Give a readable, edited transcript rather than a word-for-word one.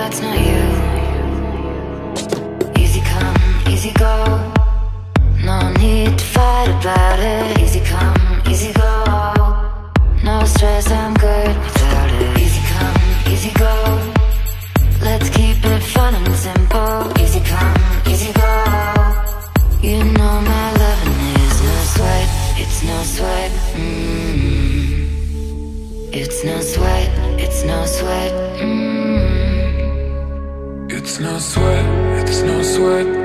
that's not you. Easy come, easy go. No need to fight about it. Easy come, easy go. No stress, I'm good without it. Easy come, easy go. Let's keep it fun and simple. Easy come, easy go. You know my loving is no sweat. It's no sweat. It's no sweat. It's no sweat. It's no sweat. It's no sweat.